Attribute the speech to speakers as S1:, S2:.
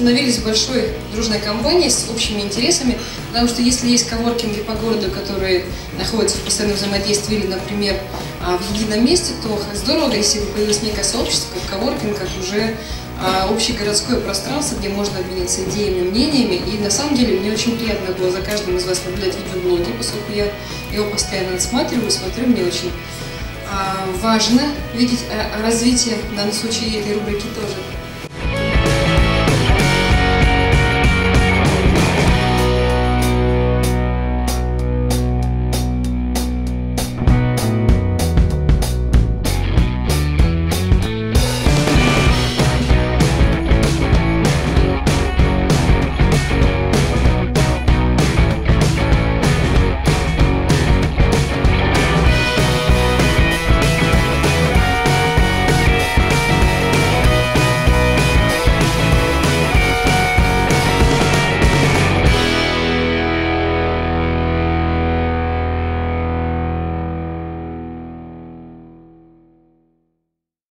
S1: становились большой дружной компанией с общими интересами, потому что если есть коворкинги по городу, которые находятся в постоянном взаимодействии или, например, в едином месте, то здорово, если бы появилось некое сообщество, как коворкинг, как уже общегородское пространство, где можно обменяться идеями, мнениями. И на самом деле мне очень приятно было за каждым из вас наблюдать видеоблоги, поскольку я его постоянно отсматриваю, смотрю, мне очень важно видеть развитие, в данном случае этой рубрики тоже.